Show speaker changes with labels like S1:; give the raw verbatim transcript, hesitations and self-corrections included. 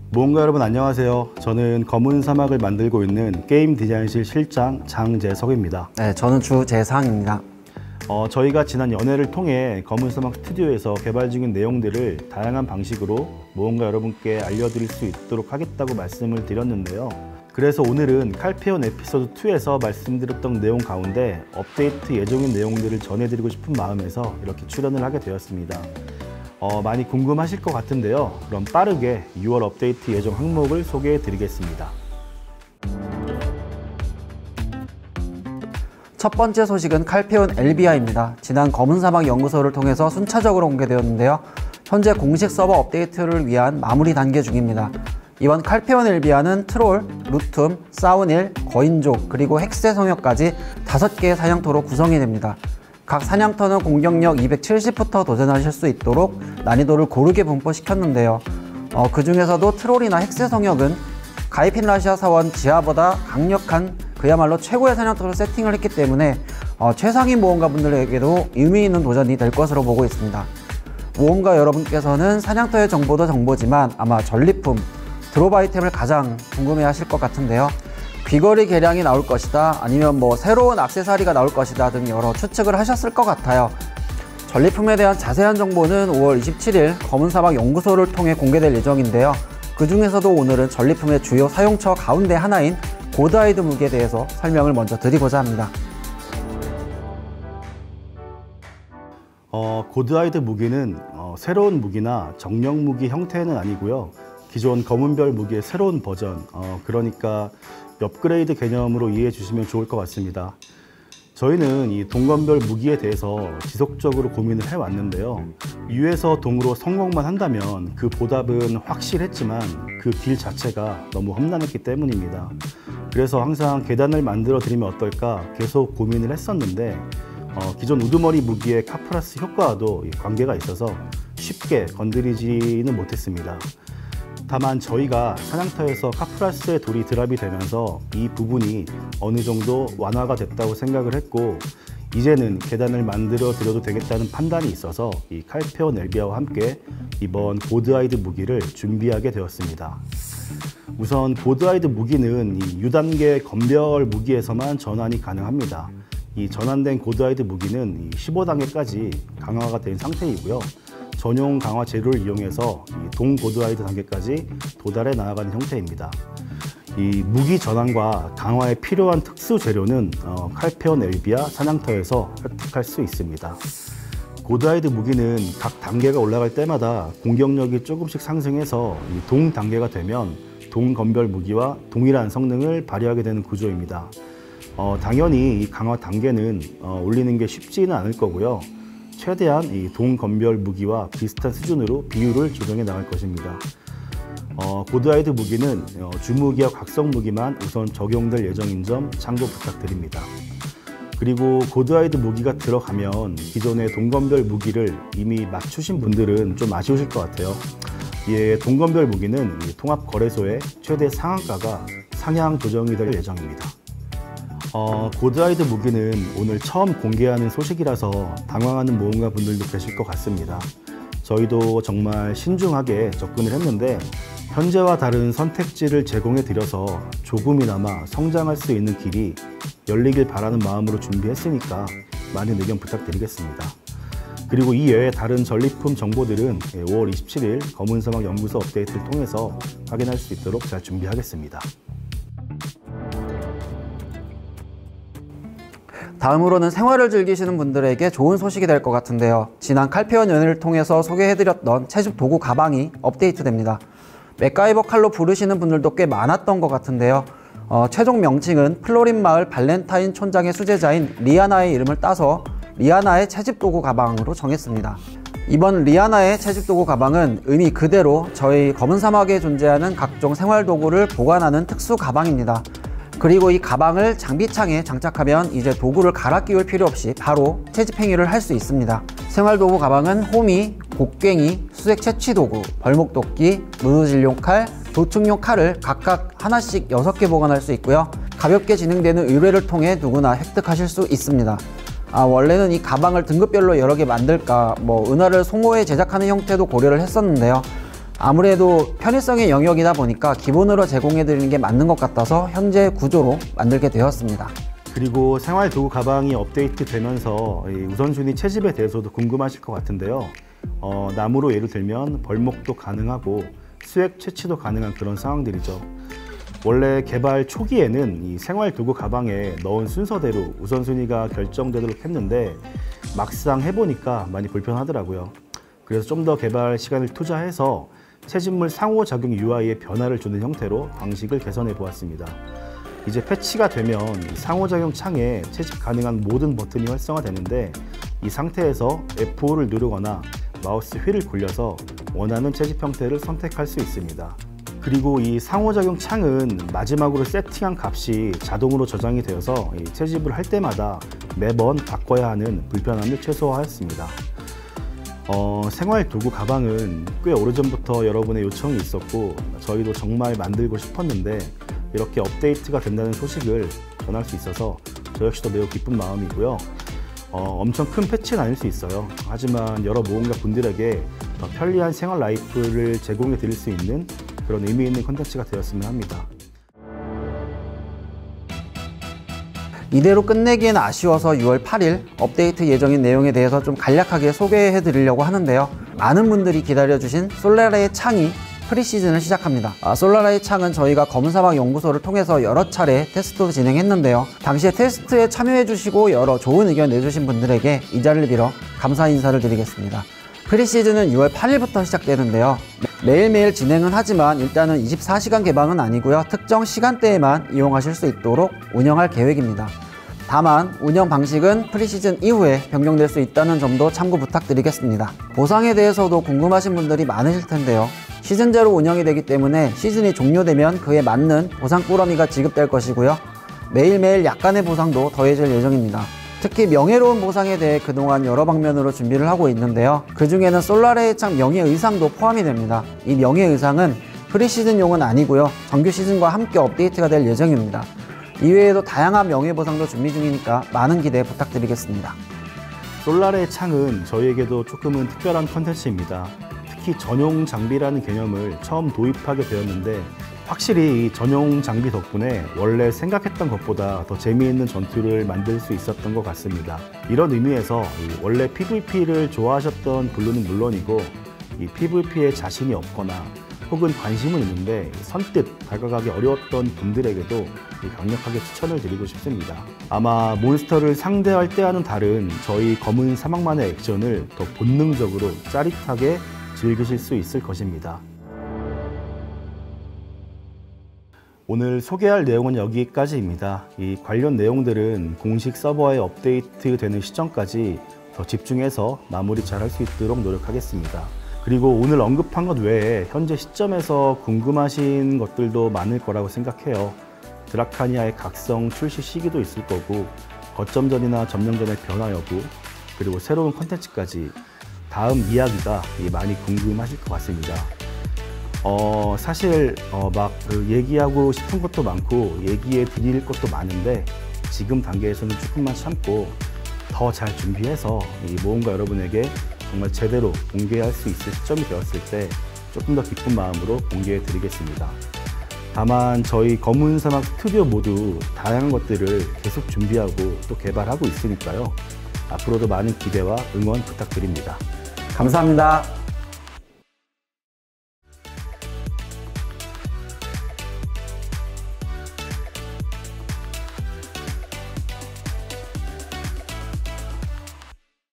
S1: 모험가 여러분 안녕하세요. 저는 검은 사막을 만들고 있는 게임 디자인실 실장 장재석입니다.
S2: 네, 저는 주재상입니다.
S1: 어, 저희가 지난 연회를 통해 검은 사막 스튜디오에서 개발 중인 내용들을 다양한 방식으로 모험가 여러분께 알려드릴 수 있도록 하겠다고 말씀을 드렸는데요. 그래서 오늘은 칼페온 에피소드 이에서 말씀드렸던 내용 가운데 업데이트 예정인 내용들을 전해드리고 싶은 마음에서 이렇게 출연을 하게 되었습니다. 어, 많이 궁금하실 것 같은데요. 그럼 빠르게 유월 업데이트 예정 항목을 소개해 드리겠습니다.
S2: 첫 번째 소식은 칼페온 엘비아입니다. 지난 검은 사막 연구소를 통해서 순차적으로 공개되었는데요. 현재 공식 서버 업데이트를 위한 마무리 단계 중입니다. 이번 칼페온 엘비아는 트롤, 루툼, 사우닐, 거인족, 그리고 헥스의 성역까지 다섯 개의 사냥터로 구성이 됩니다. 각 사냥터는 공격력 이백칠십부터 도전하실 수 있도록 난이도를 고르게 분포시켰는데요. 어, 그 중에서도 트롤이나 헥스의 성역은 가이핀 라시아 사원 지하보다 강력한 그야말로 최고의 사냥터로 세팅을 했기 때문에 어, 최상위 모험가 분들에게도 의미 있는 도전이 될 것으로 보고 있습니다. 모험가 여러분께서는 사냥터의 정보도 정보지만 아마 전리품, 드롭 아이템을 가장 궁금해 하실 것 같은데요. 귀걸이 개량이 나올 것이다, 아니면 뭐 새로운 액세서리가 나올 것이다 등 여러 추측을 하셨을 것 같아요. 전리품에 대한 자세한 정보는 오월 이십칠일 검은 사막 연구소를 통해 공개될 예정인데요. 그 중에서도 오늘은 전리품의 주요 사용처 가운데 하나인 고드아이드 무기에 대해서 설명을 먼저 드리고자 합니다.
S1: 어, 고드아이드 무기는 어, 새로운 무기나 정령 무기 형태는 아니고요. 기존 검은별 무기의 새로운 버전, 어, 그러니까 업그레이드 개념으로 이해해 주시면 좋을 것 같습니다. 저희는 이 동검별 무기에 대해서 지속적으로 고민을 해왔는데요. 유에서 동으로 성공만 한다면 그 보답은 확실했지만 그 길 자체가 너무 험난했기 때문입니다. 그래서 항상 계단을 만들어 드리면 어떨까 계속 고민을 했었는데 어, 기존 우두머리 무기의 카프라스 효과와도 관계가 있어서 쉽게 건드리지는 못했습니다. 다만 저희가 사냥터에서 카프라스의 돌이 드랍이 되면서 이 부분이 어느 정도 완화가 됐다고 생각을 했고, 이제는 계단을 만들어 드려도 되겠다는 판단이 있어서 이 칼페온 엘비아와 함께 이번 고드아이드 무기를 준비하게 되었습니다. 우선 고드아이드 무기는 이 유 단계 검별 무기에서만 전환이 가능합니다. 이 전환된 고드아이드 무기는 이 십오 단계까지 강화가 된 상태이고요. 전용 강화 재료를 이용해서 이 동고드아이드 단계까지 도달해 나아가는 형태입니다. 이 무기 전환과 강화에 필요한 특수 재료는 어, 칼페온 엘비아 사냥터에서 획득할 수 있습니다. 고드아이드 무기는 각 단계가 올라갈 때마다 공격력이 조금씩 상승해서 이 동 단계가 되면 동검별 무기와 동일한 성능을 발휘하게 되는 구조입니다. 어, 당연히 이 강화 단계는 어, 올리는 게 쉽지는 않을 거고요. 최대한 이 동검별 무기와 비슷한 수준으로 비율을 조정해 나갈 것입니다. 어, 고드아이드 무기는 어, 주무기와 각성 무기만 우선 적용될 예정인 점 참고 부탁드립니다. 그리고 고드아이드 무기가 들어가면 기존의 동검별 무기를 이미 맞추신 분들은 좀 아쉬우실 것 같아요. 이에 동검별 무기는 이 통합거래소의 최대 상한가가 상향 조정이 될 예정입니다. 어, 고드아이드 무기는 오늘 처음 공개하는 소식이라서 당황하는 모험가 분들도 계실 것 같습니다. 저희도 정말 신중하게 접근을 했는데 현재와 다른 선택지를 제공해 드려서 조금이나마 성장할 수 있는 길이 열리길 바라는 마음으로 준비했으니까 많은 의견 부탁드리겠습니다. 그리고 이 외에 다른 전리품 정보들은 오월 이십칠일 검은 사막 연구소 업데이트를 통해서 확인할 수 있도록 잘 준비하겠습니다.
S2: 다음으로는 생활을 즐기시는 분들에게 좋은 소식이 될 것 같은데요. 지난 칼페온 연회를 통해서 소개해드렸던 채집 도구 가방이 업데이트됩니다. 맥가이버 칼로 부르시는 분들도 꽤 많았던 것 같은데요. 어, 최종 명칭은 플로린 마을 발렌타인 촌장의 수제자인 리아나의 이름을 따서 리아나의 채집 도구 가방으로 정했습니다. 이번 리아나의 채집 도구 가방은 의미 그대로 저희 검은 사막에 존재하는 각종 생활 도구를 보관하는 특수 가방입니다. 그리고 이 가방을 장비창에 장착하면 이제 도구를 갈아 끼울 필요 없이 바로 채집 행위를 할 수 있습니다. 생활도구 가방은 호미, 곡괭이, 수색 채취 도구, 벌목도끼, 문우질용 칼, 도축용 칼을 각각 하나씩 여섯 개 보관할 수 있고요. 가볍게 진행되는 의뢰를 통해 누구나 획득하실 수 있습니다. 아, 원래는 이 가방을 등급별로 여러 개 만들까, 뭐 은화를 송호에 제작하는 형태도 고려를 했었는데요. 아무래도 편의성의 영역이다 보니까 기본으로 제공해 드리는 게 맞는 것 같아서 현재 구조로 만들게 되었습니다.
S1: 그리고 생활 도구 가방이 업데이트 되면서 이 우선순위 채집에 대해서도 궁금하실 것 같은데요. 어, 나무로 예를 들면 벌목도 가능하고 수액 채취도 가능한 그런 상황들이죠. 원래 개발 초기에는 이 생활 도구 가방에 넣은 순서대로 우선순위가 결정되도록 했는데 막상 해보니까 많이 불편하더라고요. 그래서 좀 더 개발 시간을 투자해서 채집물 상호작용 유아이에 변화를 주는 형태로 방식을 개선해 보았습니다. 이제 패치가 되면 상호작용 창에 채집 가능한 모든 버튼이 활성화되는데 이 상태에서 에프 오를 누르거나 마우스 휠을 굴려서 원하는 채집 형태를 선택할 수 있습니다. 그리고 이 상호작용 창은 마지막으로 세팅한 값이 자동으로 저장이 되어서 이 채집을 할 때마다 매번 바꿔야 하는 불편함을 최소화했습니다. 어, 생활 도구 가방은 꽤 오래전부터 여러분의 요청이 있었고 저희도 정말 만들고 싶었는데 이렇게 업데이트가 된다는 소식을 전할 수 있어서 저 역시도 매우 기쁜 마음이고요. 어, 엄청 큰 패치는 아닐 수 있어요. 하지만 여러 모험가 분들에게 더 편리한 생활 라이프를 제공해 드릴 수 있는 그런 의미 있는 콘텐츠가 되었으면 합니다.
S2: 이대로 끝내기엔 아쉬워서 유월 팔일 업데이트 예정인 내용에 대해서 좀 간략하게 소개해 드리려고 하는데요. 많은 분들이 기다려주신 솔라라의 창이 프리시즌을 시작합니다. 아, 솔라라의 창은 저희가 검은사막 연구소를 통해서 여러 차례 테스트도 진행했는데요. 당시에 테스트에 참여해 주시고 여러 좋은 의견 내주신 분들에게 이 자리를 빌어 감사 인사를 드리겠습니다. 프리시즌은 유월 팔일부터 시작되는데요. 매일매일 진행은 하지만 일단은 이십사 시간 개방은 아니고요. 특정 시간대에만 이용하실 수 있도록 운영할 계획입니다. 다만 운영 방식은 프리시즌 이후에 변경될 수 있다는 점도 참고 부탁드리겠습니다. 보상에 대해서도 궁금하신 분들이 많으실 텐데요. 시즌제로 운영이 되기 때문에 시즌이 종료되면 그에 맞는 보상 꾸러미가 지급될 것이고요. 매일매일 약간의 보상도 더해질 예정입니다. 특히 명예로운 보상에 대해 그동안 여러 방면으로 준비를 하고 있는데요. 그 중에는 솔라레의 창 명예의상도 포함이 됩니다. 이 명예의상은 프리시즌용은 아니고요. 정규 시즌과 함께 업데이트가 될 예정입니다. 이외에도 다양한 명예보상도 준비 중이니까 많은 기대 부탁드리겠습니다.
S1: 솔라레의 창은 저희에게도 조금은 특별한 컨텐츠입니다. 특히 전용 장비라는 개념을 처음 도입하게 되었는데 확실히 이 전용 장비 덕분에 원래 생각했던 것보다 더 재미있는 전투를 만들 수 있었던 것 같습니다. 이런 의미에서 원래 피브이피를 좋아하셨던 블루는 물론이고 이 피브이피에 자신이 없거나 혹은 관심은 있는데 선뜻 다가가기 어려웠던 분들에게도 강력하게 추천을 드리고 싶습니다. 아마 몬스터를 상대할 때와는 다른 저희 검은 사막만의 액션을 더 본능적으로 짜릿하게 즐기실 수 있을 것입니다. 오늘 소개할 내용은 여기까지입니다. 이 관련 내용들은 공식 서버에 업데이트 되는 시점까지 더 집중해서 마무리 잘 할 수 있도록 노력하겠습니다. 그리고 오늘 언급한 것 외에 현재 시점에서 궁금하신 것들도 많을 거라고 생각해요. 드라카니아의 각성 출시 시기도 있을 거고 거점전이나 점령전의 변화 여부 그리고 새로운 콘텐츠까지 다음 이야기가 많이 궁금하실 것 같습니다. 어, 사실 어, 막 그 얘기하고 싶은 것도 많고 얘기해 드릴 것도 많은데 지금 단계에서는 조금만 참고 더 잘 준비해서 이 모험가 여러분에게 정말 제대로 공개할 수 있을 시점이 되었을 때 조금 더 기쁜 마음으로 공개해 드리겠습니다. 다만 저희 검은 사막 스튜디오 모두 다양한 것들을 계속 준비하고 또 개발하고 있으니까요. 앞으로도 많은 기대와 응원 부탁드립니다.
S2: 감사합니다.